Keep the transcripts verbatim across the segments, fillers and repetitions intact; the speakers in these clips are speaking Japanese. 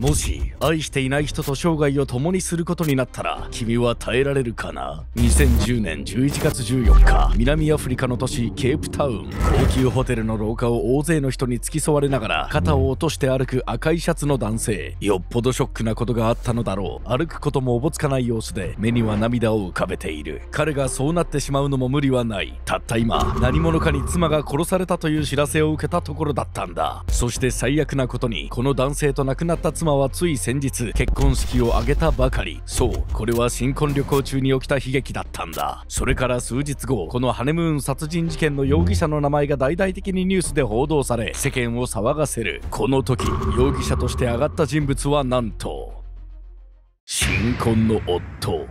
もし愛していない人と生涯を共にすることになったら君は耐えられるかな。にせんじゅうねんじゅういちがつじゅうよっか、南アフリカの都市ケープタウン。高級ホテルの廊下を大勢の人に付き添われながら肩を落として歩く赤いシャツの男性。よっぽどショックなことがあったのだろう。歩くこともおぼつかない様子で目には涙を浮かべている。彼がそうなってしまうのも無理はない。たった今何者かに妻が殺されたという知らせを受けたところだったんだ。そして最悪なことにこの男性と亡くなった妻はつい先日結婚式を挙げたばかり。そう、これは新婚旅行中に起きた悲劇だったんだ。それから数日後、このハネムーン殺人事件の容疑者の名前が大々的にニュースで報道され世間を騒がせる。この時容疑者として挙がった人物はなんと新婚の夫。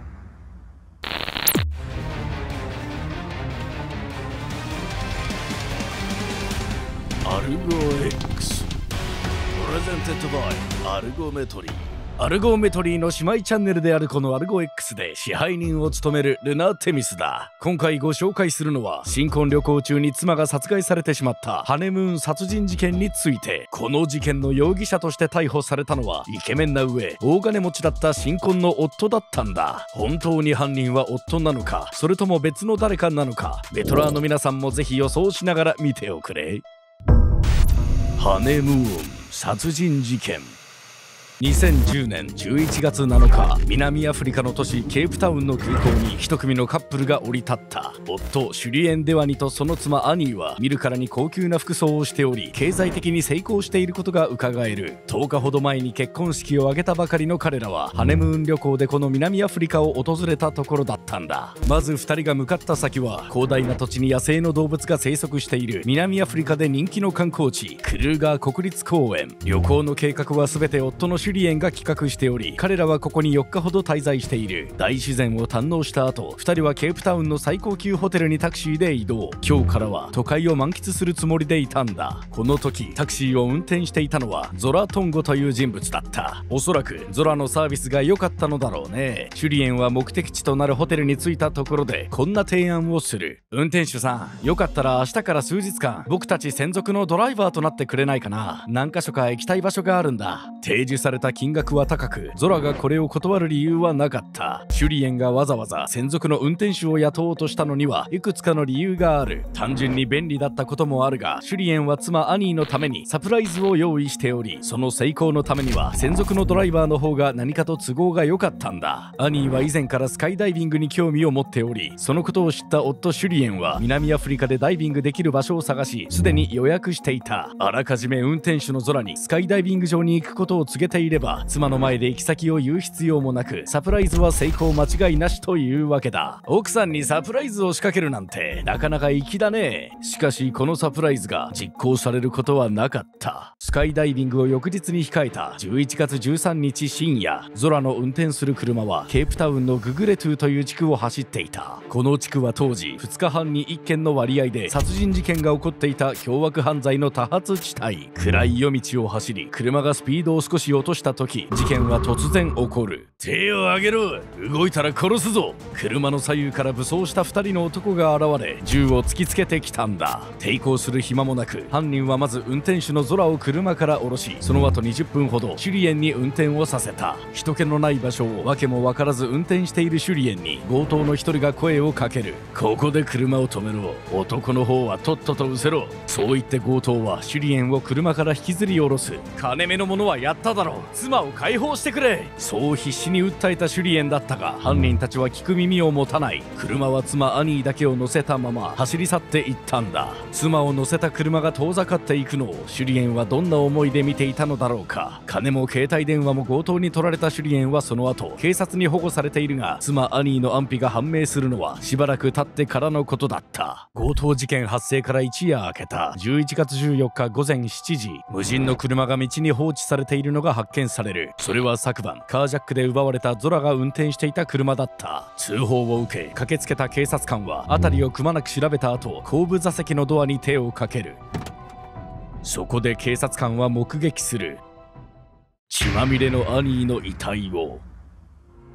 アルゴ X プレゼンテッドバイアルゴメトリー。アルゴメトリーの姉妹チャンネルであるこのアルゴ X で支配人を務めるルナ・テミスだ。今回ご紹介するのは新婚旅行中に妻が殺害されてしまったハネムーン殺人事件について。この事件の容疑者として逮捕されたのはイケメンな上大金持ちだった新婚の夫だったんだ。本当に犯人は夫なのか、それとも別の誰かなのか、ベトラーの皆さんもぜひ予想しながら見ておくれ。ハネムーン殺人事件。にせんじゅうねんじゅういちがつなのか、南アフリカの都市ケープタウンの空港に一組のカップルが降り立った。夫シュリエン・デワニとその妻アニーは見るからに高級な服装をしており経済的に成功していることがうかがえる。とおかほど前に結婚式を挙げたばかりの彼らはハネムーン旅行でこの南アフリカを訪れたところだったんだ。まずふたりが向かった先は広大な土地に野生の動物が生息している南アフリカで人気の観光地クルーガー国立公園。旅行の計画は全て夫のシュリエンが企画しており、彼らはここによっかほど滞在している。大自然を堪能した後、ふたりはケープタウンの最高級ホテルにタクシーで移動。今日からは都会を満喫するつもりでいたんだ。この時タクシーを運転していたのはゾラトンゴという人物だった。おそらくゾラのサービスが良かったのだろうね。シュリエンは目的地となるホテルに着いたところでこんな提案をする。運転手さん、よかったら明日から数日間僕たち専属のドライバーとなってくれないかな。何か所か行きたい場所があるんだ。提示された金額は高く、ゾラがこれを断る理由はなかった。シュリエンがわざわざ専属の運転手を雇おうとしたのにはいくつかの理由がある。単純に便利だったこともあるが、シュリエンは妻アニーのためにサプライズを用意しており、その成功のためには専属のドライバーの方が何かと都合が良かったんだ。アニーは以前からスカイダイビングに興味を持っており、そのことを知った夫シュリエンは南アフリカでダイビングできる場所を探し、すでに予約していた。あらかじめ運転手のゾラにスカイダイビング場に行くことを告げていれば、妻の前で行き先を言う必要もなくサプライズは成功間違いなしというわけだ。奥さんにサプライズを仕掛けるなんてなかなか粋だね。しかしこのサプライズが実行されることはなかった。スカイダイビングを翌日に控えたじゅういちがつじゅうさんにち深夜、ゾラの運転する車はケープタウンのググレトゥという地区を走っていた。この地区は当時ふつかはんにいっけんの割合で殺人事件が起こっていた凶悪犯罪の多発地帯。暗い夜道を走り車がスピードを少し落とした時、事件は突然起こる。手を上げろ、動いたら殺すぞ。車の左右から武装したふたりの男が現れ銃を突きつけてきたんだ。抵抗する暇もなく犯人はまず運転手のゾラを車から降ろし、その後にじゅっぷんほどシュリエンに運転をさせた。人気のない場所を訳も分からず運転しているシュリエンに強盗の一人が声をかける。ここで車を止めろ、男の方はとっとと失せろ。そう言って強盗はシュリエンを車から引きずり下ろす。金目の者はやっただろう、妻を解放してくれ。そう必死に訴えたシュリエンだったが、犯人たちは聞く耳を持たない。車は妻アニーだけを乗せたまま走り去っていったんだ。妻を乗せた車が遠ざかっていくのをシュリエンはどんな思いで見ていたのだろうか。金も携帯電話も強盗に取られたシュリエンはその後警察に保護されているが、妻アニーの安否が判明するのはしばらく経ってからのことだった。強盗事件発生から一夜明けたじゅういちがつじゅうよっかごぜんしちじ、無人の車が道に放置されているのが発見される。それは昨晩カージャックで奪われたゾラが運転していた車だった。通報を受け駆けつけた警察官は辺りをくまなく調べた後、後部座席のドアに手をかける。そこで警察官は目撃する。血まみれのアニーの遺体を。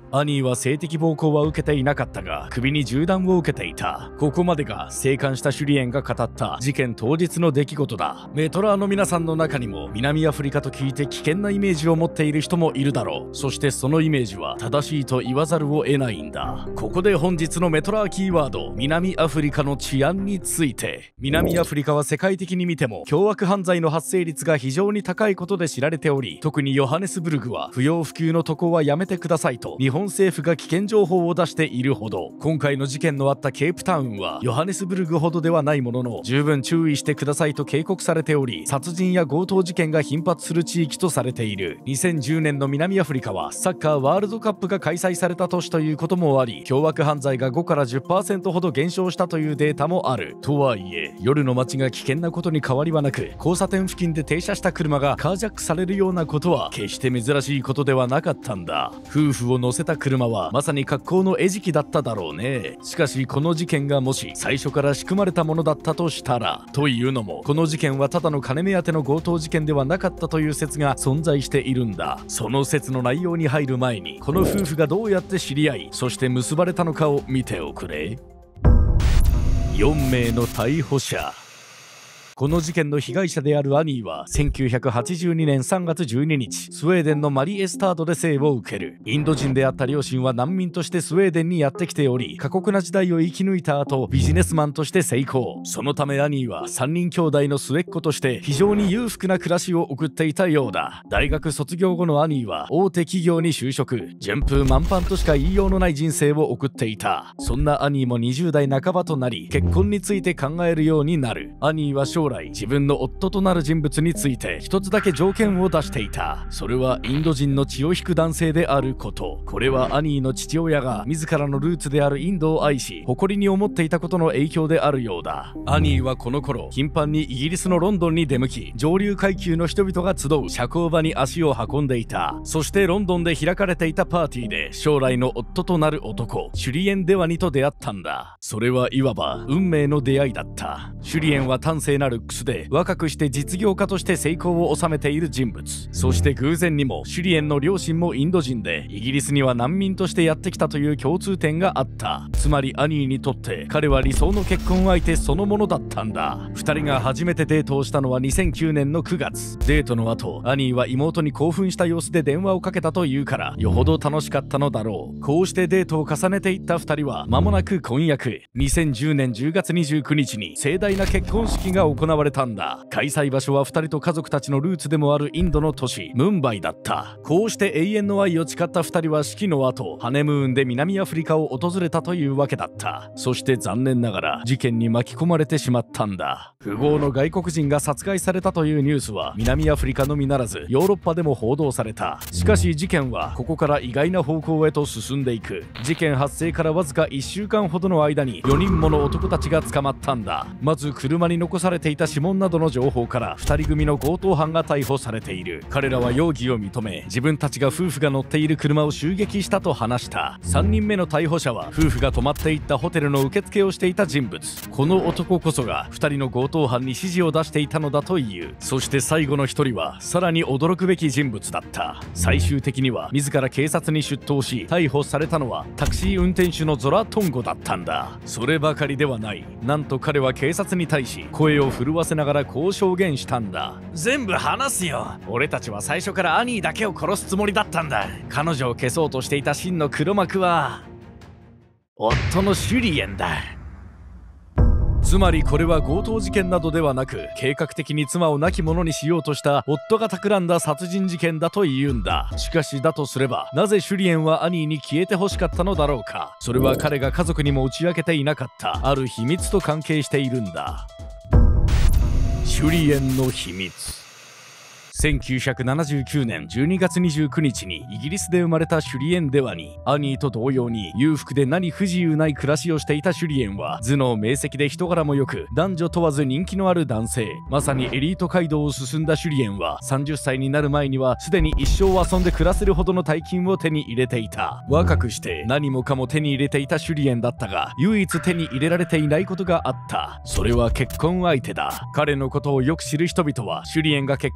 アニーは性的暴行は受けていなかったが首に銃弾を受けていた。ここまでが生還したシュリエンが語った事件当日の出来事だ。メトラーの皆さんの中にも南アフリカと聞いて危険なイメージを持っている人もいるだろう。そしてそのイメージは正しいと言わざるを得ないんだ。ここで本日のメトラーキーワード、南アフリカの治安について。南アフリカは世界的に見ても凶悪犯罪の発生率が非常に高いことで知られており、特にヨハネスブルグは不要不急の渡航はやめてくださいと日本政府が危険情報を出しているほど、今回の事件のあったケープタウンはヨハネスブルグほどではないものの十分注意してくださいと警告されており、殺人や強盗事件が頻発する地域とされている。にせんじゅうねんの南アフリカはサッカーワールドカップが開催された年ということもあり、凶悪犯罪がごから じゅっパーセント ほど減少したというデータもある。とはいえ夜の街が危険なことに変わりはなく、交差点付近で停車した車がカージャックされるようなことは決して珍しいことではなかったんだ。夫婦を乗せた車はまさに格好の餌食だっただろうね。しかしこの事件がもし最初から仕組まれたものだったとしたら、というのもこの事件はただの金目当ての強盗事件ではなかったという説が存在しているんだ。その説の内容に入る前にこの夫婦がどうやって知り合いそして結ばれたのかを見ておくれ。よんめいの逮捕者。この事件の被害者であるアニーはせんきゅうひゃくはちじゅうにねんさんがつじゅうににち、スウェーデンのマリエスタードで生を受ける。インド人であった両親は難民としてスウェーデンにやってきており、過酷な時代を生き抜いた後ビジネスマンとして成功。そのためアニーはさんにん兄弟の末っ子として非常に裕福な暮らしを送っていたようだ。大学卒業後のアニーは大手企業に就職、順風満帆としか言いようのない人生を送っていた。そんなアニーもにじゅうだいなかばとなり結婚について考えるようになる。アニーは将来自分の夫となる人物について一つだけ条件を出していた。それはインド人の血を引く男性であること。これはアニーの父親が自らのルーツであるインドを愛し誇りに思っていたことの影響であるようだ。アニーはこの頃頻繁にイギリスのロンドンに出向き、上流階級の人々が集う社交場に足を運んでいた。そしてロンドンで開かれていたパーティーで将来の夫となる男シュリエン・デワニと出会ったんだ。それはいわば運命の出会いだった。シュリエンは端正なルックスで若くして実業家として成功を収めている人物。そして偶然にもシュリエンの両親もインド人でイギリスには難民としてやってきたという共通点があった。つまりアニーにとって彼は理想の結婚相手そのものだったんだ。ふたりが初めてデートをしたのはにせんきゅうねんのくがつ。デートの後アニーは妹に興奮した様子で電話をかけたというからよほど楽しかったのだろう。こうしてデートを重ねていったふたりは間もなく婚約。にせんじゅうねんじゅうがつにじゅうくにちに盛大な結婚式が行われたんだ。開催場所はふたりと家族たちのルーツでもあるインドの都市ムンバイだった。こうして永遠の愛を誓ったふたりは式の後ハネムーンで南アフリカを訪れたというわけだった。そして残念ながら事件に巻き込まれてしまったんだ。富豪の外国人が殺害されたというニュースは南アフリカのみならずヨーロッパでも報道された。しかし事件はここから意外な方向へと進んでいく。事件発生からわずかいっしゅうかんほどの間によにんもの男たちが捕まったんだ。まず車に残されていた指紋などの情報からふたり組の強盗犯が逮捕されている。彼らは容疑を認め自分たちが夫婦が乗っている車を襲撃したと話した。さんにんめの逮捕者は夫婦が泊まっていったホテルの受付をしていた人物。この男こそがふたりの強盗犯に指示を出していたのだという。そして最後のひとりはさらに驚くべき人物だった。最終的には自ら警察に出頭し逮捕されたのはタクシー運転手のゾラトンゴだったんだ。そればかりではない。なんと彼は警察に対し声を震わせながらこう証言したんだ。全部話すよ。俺たちは最初からアニーだけを殺すつもりだったんだ。彼女を消そうとしていた真の黒幕は夫のシュリエンだ。つまりこれは強盗事件などではなく計画的に妻を亡き者にしようとした夫が企んだ殺人事件だというんだ。しかしだとすればなぜシュリエンはアニーに消えてほしかったのだろうか。それは彼が家族にも打ち明けていなかったある秘密と関係しているんだ。シュリエンの秘密。せんきゅうひゃくななじゅうきゅうねんじゅうにがつにじゅうくにちにイギリスで生まれたシュリエン・デワニ。アニーと同様に裕福で何不自由ない暮らしをしていたシュリエンは頭脳明晰で人柄も良く男女問わず人気のある男性。まさにエリート街道を進んだシュリエンはさんじゅっさいになる前にはすでに一生遊んで暮らせるほどの大金を手に入れていた。若くして何もかも手に入れていたシュリエンだったが唯一手に入れられていないことがあった。それは結婚相手だ。彼のことをよく知る人々はシュリエンが結婚しない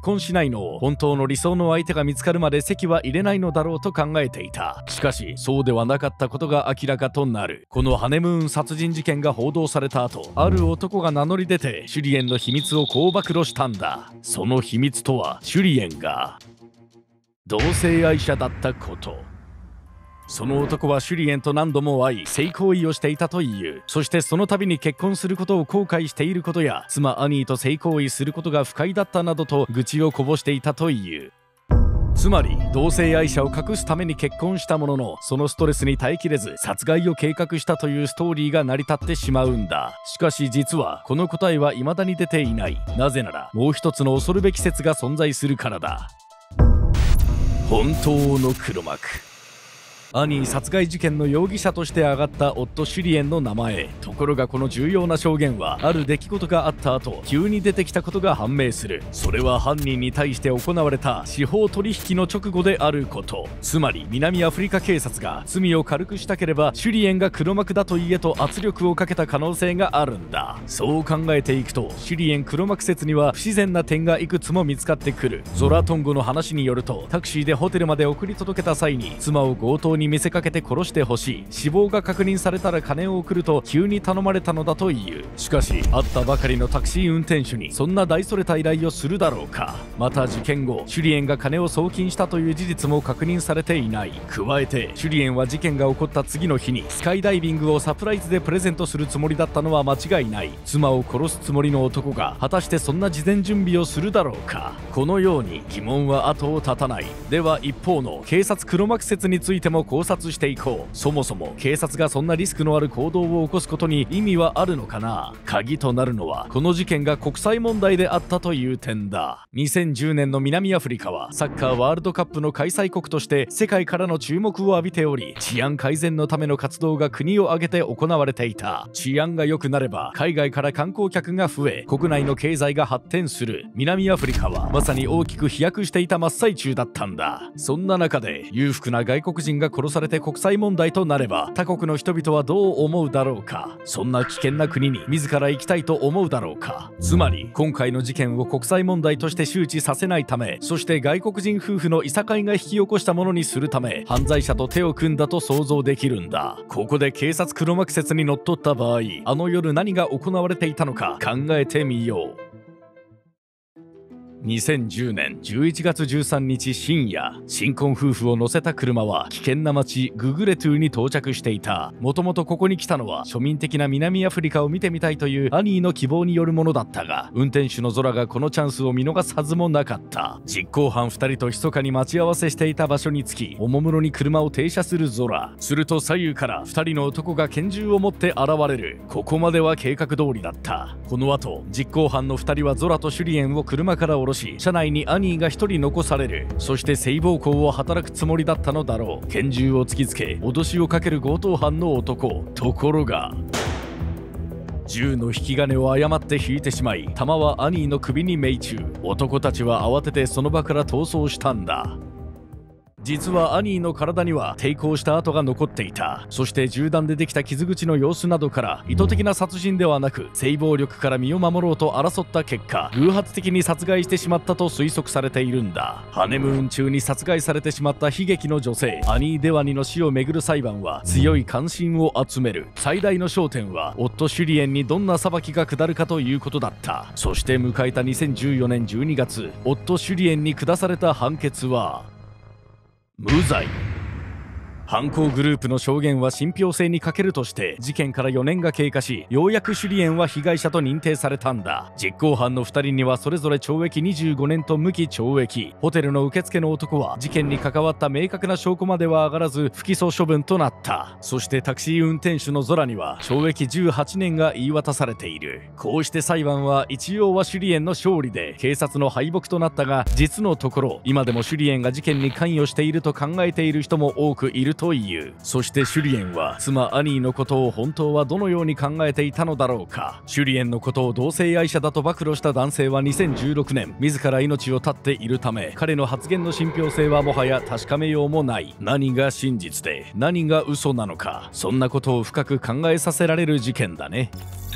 ないのを本当の理想の相手が見つかるまで籍は入れないのだろうと考えていた。しかしそうではなかったことが明らかとなる。このハネムーン殺人事件が報道された後、ある男が名乗り出てシュリエンの秘密をこう暴露したんだ。その秘密とは、シュリエンが同性愛者だったこと。その男はシュリエンと何度も会い、性行為をしていたという。そしてその度に結婚することを後悔していることや、妻アニーと性行為することが不快だったなどと愚痴をこぼしていたという。つまり同性愛者を隠すために結婚したものの、そのストレスに耐えきれず殺害を計画したというストーリーが成り立ってしまうんだ。しかし実はこの答えは未だに出ていない。なぜならもう一つの恐るべき説が存在するからだ。本当の黒幕。アニー殺害事件の容疑者として挙がった夫シュリエンの名前。ところがこの重要な証言はある出来事があった後急に出てきたことが判明する。それは犯人に対して行われた司法取引の直後であること。つまり南アフリカ警察が罪を軽くしたければシュリエンが黒幕だと言えと圧力をかけた可能性があるんだ。そう考えていくとシュリエン黒幕説には不自然な点がいくつも見つかってくる。ゾラトンゴの話によると、タクシーでホテルまで送り届けた際に妻を強盗に見せかけて殺してほしい、死亡が確認されたら金を送ると急に頼まれたのだという。しかし会ったばかりのタクシー運転手にそんな大それた依頼をするだろうか。また事件後シュリエンが金を送金したという事実も確認されていない。加えてシュリエンは事件が起こった次の日にスカイダイビングをサプライズでプレゼントするつもりだったのは間違いない。妻を殺すつもりの男が果たしてそんな事前準備をするだろうか。このように疑問は後を絶たない。では一方の警察黒幕説についても考察していこう。そもそも警察がそんなリスクのある行動を起こすことに意味はあるのかな。鍵となるのはこの事件が国際問題であったという点だ。にせんじゅうねんの南アフリカはサッカーワールドカップの開催国として世界からの注目を浴びており、治安改善のための活動が国を挙げて行われていた。治安が良くなれば海外から観光客が増え、国内の経済が発展する。南アフリカはまさに大きく飛躍していた真っ最中だったんだ。そんな中で裕福な外国人が殺されて国際問題となれば他国の人々はどう思うだろうか。そんな危険な国に自ら行きたいと思うだろうか。つまり今回の事件を国際問題として周知させないため、そして外国人夫婦のいさかいが引き起こしたものにするため犯罪者と手を組んだと想像できるんだ。ここで警察黒幕説にのっとった場合、あの夜何が行われていたのか考えてみよう。にせんじゅうねんじゅういちがつじゅうさんにち深夜、新婚夫婦を乗せた車は危険な街ググレトゥに到着していた。もともとここに来たのは庶民的な南アフリカを見てみたいというアニーの希望によるものだったが、運転手のゾラがこのチャンスを見逃すはずもなかった。実行犯ふたりと密かに待ち合わせしていた場所に着き、おもむろに車を停車するゾラ。すると左右からふたりの男が拳銃を持って現れる。ここまでは計画通りだった。この後実行犯のふたりはゾラとシュリエンを車から降ろし、車内にアニーがひとり残される。そして性暴行を働くつもりだったのだろう。拳銃を突きつけ脅しをかける強盗犯の男。ところが銃の引き金を誤って引いてしまい、弾はアニーの首に命中。男たちは慌ててその場から逃走したんだ。実はアニーの体には抵抗した跡が残っていた。そして銃弾でできた傷口の様子などから意図的な殺人ではなく性暴力から身を守ろうと争った結果偶発的に殺害してしまったと推測されているんだ。ハネムーン中に殺害されてしまった悲劇の女性アニー・デワニの死をめぐる裁判は強い関心を集める。最大の焦点は夫シュリエンにどんな裁きが下るかということだった。そして迎えたにせんじゅうよねんじゅうにがつ、夫シュリエンに下された判決は無罪。犯行グループの証言は信憑性に欠けるとして事件からよねんが経過し、ようやくシュリエンは被害者と認定されたんだ。実行犯のふたりにはそれぞれ懲役にじゅうごねんと無期懲役。ホテルの受付の男は事件に関わった明確な証拠までは上がらず不起訴処分となった。そしてタクシー運転手のゾラには懲役じゅうはちねんが言い渡されている。こうして裁判は一応はシュリエンの勝利で警察の敗北となったが、実のところ今でもシュリエンが事件に関与していると考えている人も多くいるという。そしてシュリエンは妻アニーのことを本当はどのように考えていたのだろうか。シュリエンのことを同性愛者だと暴露した男性はにせんじゅうろくねん自ら命を絶っているため、彼の発言の信憑性はもはや確かめようもない。何が真実で何が嘘なのか、そんなことを深く考えさせられる事件だね。